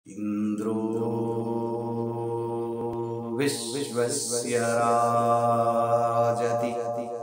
ఇంద్రో విశ్వస్య రాజతి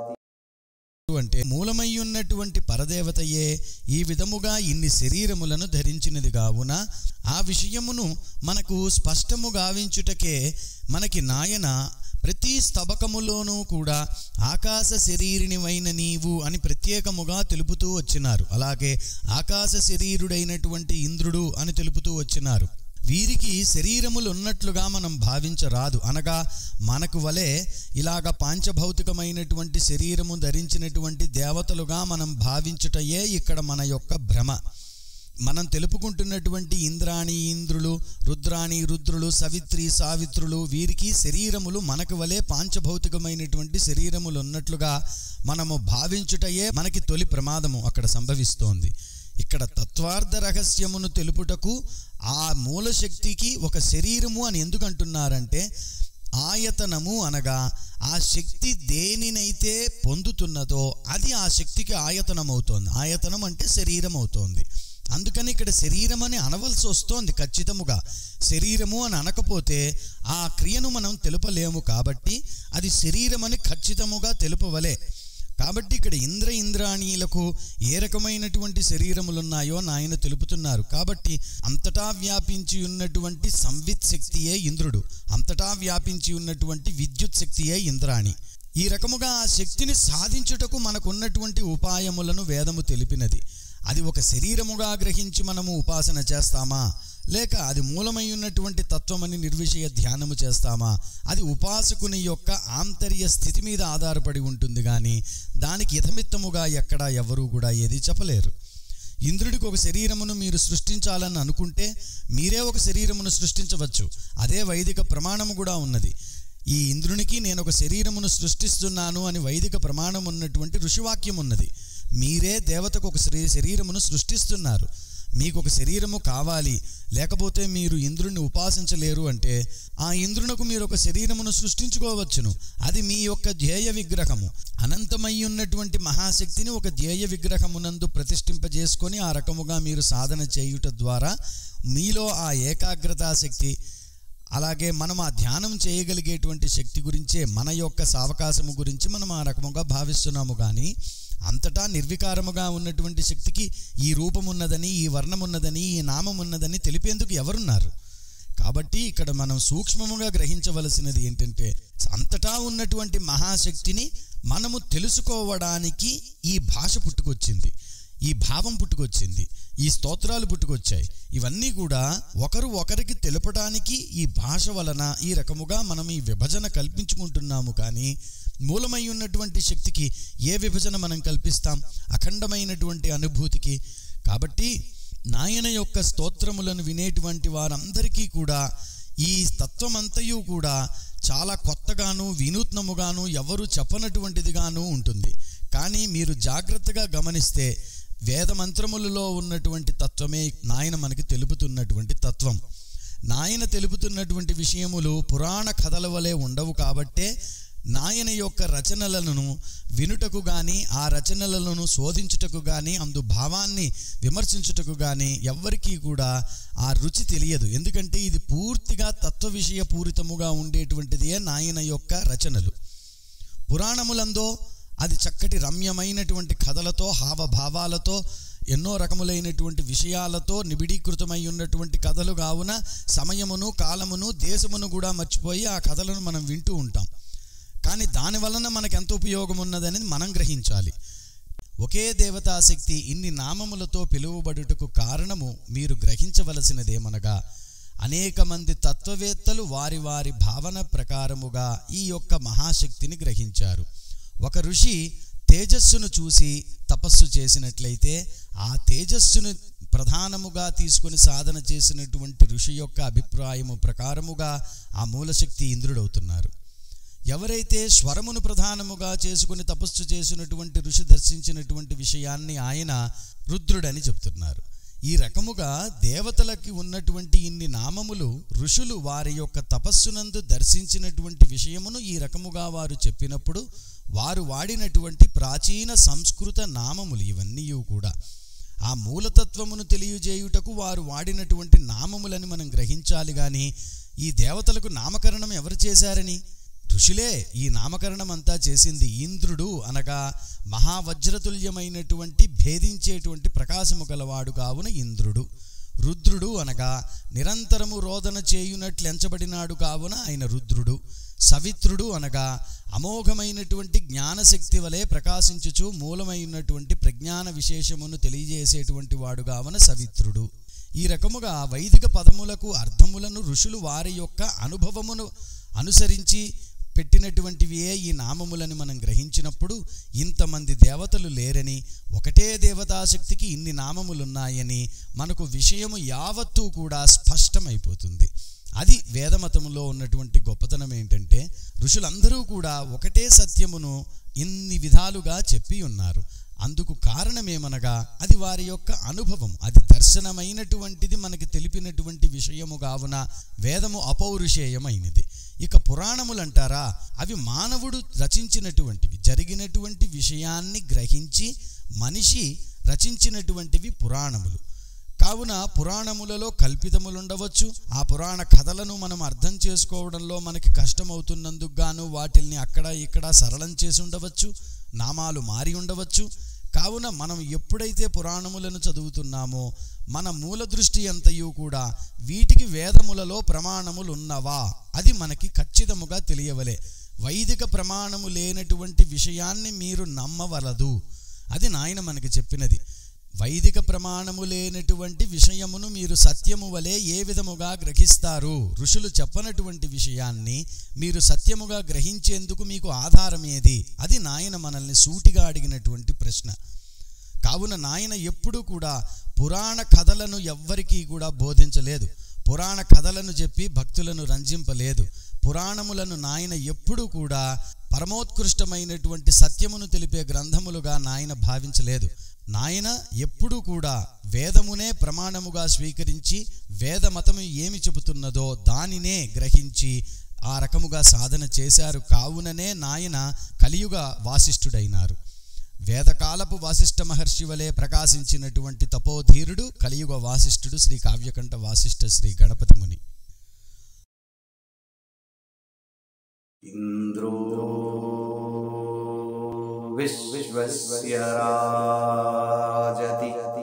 అంటే మూలమై ఉన్నటువంటి పరదేవతయే ఈ విధముగా ఇన్ని శరీరములను ధరించినది కావున ఆ విషయమును మనకు స్పష్టము గావించుటకే మనకి నాయన ప్రతి స్తబకములోనూ కూడా ఆకాశ శరీరినివైన నీవు అని ప్రత్యేకముగా తెలుపుతూ వచ్చినారు. అలాగే ఆకాశ శరీరుడైనటువంటి ఇంద్రుడు అని తెలుపుతూ వచ్చినారు. వీరికి శరీరములు ఉన్నట్లుగా మనం భావించరాదు. అనగా మనకు వలె ఇలాగ పాంచభౌతికమైనటువంటి శరీరము ధరించినటువంటి దేవతలుగా మనం భావించుటయే ఇక్కడ మన యొక్క భ్రమ. మనం తెలుపుకుంటున్నటువంటి ఇంద్రాణి ఇంద్రులు, రుద్రాణి రుద్రులు, సవిత్రి సావిత్రులు, వీరికి శరీరములు మనకు వలె పాంచభౌతికమైనటువంటి శరీరములు ఉన్నట్లుగా మనము భావించుటయే మనకి తొలి ప్రమాదము అక్కడ సంభవిస్తోంది. ఇక్కడ తత్వార్థ రహస్యమును తెలుపుటకు ఆ మూలశక్తికి ఒక శరీరము అని ఎందుకు అంటున్నారంటే, ఆయతనము అనగా ఆ శక్తి దేనినైతే పొందుతున్నదో అది ఆ శక్తికి ఆయతనం అవుతోంది. ఆయతనం అంటే శరీరం అవుతోంది. అందుకని ఇక్కడ శరీరం అని అనవలసి వస్తోంది. ఖచ్చితముగా శరీరము అని అనకపోతే ఆ క్రియను మనం తెలుపలేము. కాబట్టి అది శరీరం అని ఖచ్చితముగా తెలుపవలే. కాబట్టి ఇక్కడ ఇంద్రాణీలకు ఏ రకమైనటువంటి శరీరములున్నాయో నాయన తెలుపుతున్నారు. కాబట్టి అంతటా వ్యాపించి ఉన్నటువంటి సంవిత్ శక్తియే ఇంద్రుడు, అంతటా వ్యాపించి ఉన్నటువంటి విద్యుత్ శక్తియే ఇంద్రాణి. ఈ రకముగా ఆ శక్తిని సాధించుటకు మనకున్నటువంటి ఉపాయములను వేదము తెలిపినది. అది ఒక శరీరముగా గ్రహించి మనము ఉపాసన చేస్తామా, లేక అది మూలమై ఉన్నటువంటి తత్వమని నిర్విషయ ధ్యానము చేస్తామా, అది ఉపాసకుని యొక్క ఆంతర్య స్థితి మీద ఆధారపడి ఉంటుంది. కానీ దానికి ఇతమిత్తముగా ఎక్కడా ఎవరూ కూడా ఏది చెప్పలేరు. ఇంద్రుడికి ఒక శరీరమును మీరు సృష్టించాలని అనుకుంటే మీరే ఒక శరీరమును సృష్టించవచ్చు. అదే వైదిక ప్రమాణము కూడా ఉన్నది. ఈ ఇంద్రునికి నేను ఒక శరీరమును సృష్టిస్తున్నాను అని వైదిక ప్రమాణం ఉన్నటువంటి ఋషివాక్యం ఉన్నది. మీరే దేవతకు ఒక శరీరమును సృష్టిస్తున్నారు. మీకు ఒక శరీరము కావాలి, లేకపోతే మీరు ఇంద్రుడిని ఉపాసించలేరు అంటే ఆ ఇంద్రునకు మీరు ఒక శరీరమును సృష్టించుకోవచ్చును. అది మీ యొక్క ధ్యేయ విగ్రహము. అనంతమై ఉన్నటువంటి మహాశక్తిని ఒక ధ్యేయ విగ్రహమునందు ప్రతిష్ఠింపజేసుకొని ఆ రకముగా మీరు సాధన చేయుట ద్వారా మీలో ఆ ఏకాగ్రతా శక్తి, అలాగే మనం ఆ ధ్యానం చేయగలిగేటువంటి శక్తి గురించే, మన యొక్క సావకాశము గురించి మనం ఆ రకముగా భావిస్తున్నాము. కానీ అంతటా నిర్వికారముగా ఉన్నటువంటి శక్తికి ఈ రూపమున్నదని, ఈ వర్ణమున్నదని, ఈ నామమున్నదని తెలిపేందుకు ఎవరున్నారు? కాబట్టి ఇక్కడ మనం సూక్ష్మముగా గ్రహించవలసినది ఏంటంటే, అంతటా ఉన్నటువంటి మహాశక్తిని మనము తెలుసుకోవడానికి ఈ భాష పుట్టుకొచ్చింది, ఈ భావం పుట్టుకొచ్చింది, ఈ స్తోత్రాలు పుట్టుకొచ్చాయి. ఇవన్నీ కూడా ఒకరు ఒకరికి తెలుపడానికి ఈ భాష వలన ఈ రకముగా మనం ఈ విభజన కల్పించుకుంటున్నాము. కానీ మూలమై ఉన్నటువంటి శక్తికి ఏ విభజన మనం కల్పిస్తాం? అఖండమైనటువంటి అనుభూతికి. కాబట్టి నాయన యొక్క స్తోత్రములను వినేటువంటి వారందరికీ కూడా ఈ తత్వమంతయు కూడా చాలా కొత్తగాను వినూత్నముగాను ఎవరు చెప్పనటువంటిదిగాను ఉంటుంది. కానీ మీరు జాగ్రత్తగా గమనిస్తే వేదమంత్రములలో ఉన్నటువంటి తత్వమే నాయన మనకి తెలుపుతున్నటువంటి తత్వం. నాయన తెలుపుతున్నటువంటి విషయములు పురాణ కథల వలె ఉండవు. కాబట్టే నాయన యొక్క రచనలను వినుటకు కానీ, ఆ రచనలను శోధించుటకు కానీ, అందు భావాన్ని విమర్శించుటకు కానీ ఎవ్వరికీ కూడా ఆ రుచి తెలియదు. ఎందుకంటే ఇది పూర్తిగా తత్వ విషయ పూరితముగా ఉండేటువంటిదే నాయన యొక్క రచనలు. పురాణములందో అది చక్కటి రమ్యమైనటువంటి కథలతో, హావభావాలతో, ఎన్నో రకములైనటువంటి విషయాలతో నిబిడీకృతమై ఉన్నటువంటి కథలు కావున సమయమును, కాలమును, దేశమును కూడా మర్చిపోయి ఆ కథలను మనం వింటూ ఉంటాం. కానీ దాని వలన మనకు ఎంత ఉపయోగం ఉన్నదనేది మనం గ్రహించాలి. ఒకే దేవతాశక్తి ఇన్ని నామములతో పిలువబడుటకు కారణము మీరు గ్రహించవలసినదేమనగా, అనేక మంది తత్వవేత్తలు వారి వారి భావన ప్రకారముగా ఈ యొక్క మహాశక్తిని గ్రహించారు. ఒక ఋషి తేజస్సును చూసి తపస్సు చేసినట్లయితే ఆ తేజస్సును ప్రధానముగా తీసుకొని సాధన చేసినటువంటి ఋషి యొక్క అభిప్రాయము ప్రకారముగా ఆ మూలశక్తి ఇంద్రుడవుతున్నారు. ఎవరైతే స్వరమును ప్రధానముగా చేసుకుని తపస్సు చేసినటువంటి ఋషి దర్శించినటువంటి విషయాన్ని ఆయన రుద్రుడని చెప్తున్నారు. ఈ రకముగా దేవతలకి ఉన్నటువంటి ఇన్ని నామములు ఋషులు వారి యొక్క తపస్సునందు దర్శించినటువంటి విషయమును ఈ రకముగా వారు చెప్పినప్పుడు వారు వాడినటువంటి ప్రాచీన సంస్కృత నామములు ఇవన్నీ కూడా ఆ మూలతత్వమును తెలియజేయుటకు వారు వాడినటువంటి నామములని మనం గ్రహించాలి. గాని ఈ దేవతలకు నామకరణం ఎవరు చేశారని? ఋషులే ఈ నామకరణం అంతా చేసింది. ఇంద్రుడు అనగా మహావజ్రతుల్యమైనటువంటి భేదించేటువంటి ప్రకాశము గలవాడు కావున ఇంద్రుడు. రుద్రుడు అనగా నిరంతరము రోదన చేయునట్లెంచబడినాడు కావున ఆయన రుద్రుడు. సవిత్రుడు అనగా అమోఘమైనటువంటి జ్ఞానశక్తి వలె ప్రకాశించుచు మూలమైనటువంటి ప్రజ్ఞాన విశేషమును తెలియజేసేటువంటి వాడు కావున సవిత్రుడు. ఈ రకముగా వైదిక పదములకు అర్థములను ఋషులు వారి యొక్క అనుభవమును అనుసరించి పెట్టినటువంటివియే ఈ నామములని మనం గ్రహించినప్పుడు ఇంతమంది దేవతలు లేరని, ఒకటే దేవతాశక్తికి ఇన్ని నామములున్నాయని మనకు విషయము యావత్తూ కూడా స్పష్టమైపోతుంది. అది వేదమతములో ఉన్నటువంటి గొప్పతనం. ఏంటంటే ఋషులందరూ కూడా ఒకటే సత్యమును ఇన్ని విధాలుగా చెప్పి ఉన్నారు. అందుకు కారణమేమనగా అది వారి యొక్క అనుభవం, అది దర్శనమైనటువంటిది, మనకి తెలిపినటువంటి విషయము కావున వేదము అపౌరుషేయమైనది. ఇక పురాణములంటారా, అవి మానవుడు రచించినటువంటివి, జరిగినటువంటి విషయాన్ని గ్రహించి మనిషి రచించినటువంటివి పురాణములు. కావున పురాణములలో కల్పితములుండవచ్చు. ఆ పురాణ కథలను మనం అర్థం చేసుకోవడంలో మనకి కష్టమవుతున్నందుకు గాను వాటిల్ని అక్కడ ఇక్కడ సరళం చేసి ఉండవచ్చు, నామాలు మారి ఉండవచ్చు. కావున మనం ఎప్పుడైతే పురాణములను చదువుతున్నామో మన మూల దృష్టి అంతయు కూడా వీటికి వేదములలో ప్రమాణములు ఉన్నవా అది మనకి ఖచ్చితముగా తెలియవలే. వైదిక ప్రమాణము లేనటువంటి విషయాన్ని మీరు నమ్మవలదు. అది నాయన మనకి చెప్పినది. వైదిక ప్రమాణము లేనటువంటి విషయమును మీరు సత్యము వలె ఏ విధముగా గ్రహిస్తారు? ఋషులు చెప్పనటువంటి విషయాన్ని మీరు సత్యముగా గ్రహించేందుకు మీకు ఆధారం ఏది? అది నాయన మనల్ని సూటిగా అడిగినటువంటి ప్రశ్న. కావున నాయన ఎప్పుడూ కూడా పురాణ కథలను ఎవ్వరికీ కూడా బోధించలేదు. పురాణ కథలను చెప్పి భక్తులను రంజింపలేదు. పురాణములను నాయన ఎప్పుడూ కూడా పరమోత్కృష్టమైనటువంటి సత్యమును తెలిపే గ్రంథములుగా నాయన భావించలేదు. నాయన ఎప్పుడూ కూడా వేదమునే ప్రమాణముగా స్వీకరించి వేదమతము ఏమి చెబుతున్నదో దానినే గ్రహించి ఆ రకముగా సాధన చేశారు. కావుననే నాయన కలియుగ వాసిష్ఠుడైనారు. వేదకాలపు వాసిష్ఠ మహర్షి వలె ప్రకాశించినటువంటి తపోధీరుడు కలియుగ వాసిష్ఠుడు శ్రీ కావ్యకంఠ వాసిష్ఠ శ్రీ గణపతి ముని. ఇంద్రో విశ్వస్య రాజతి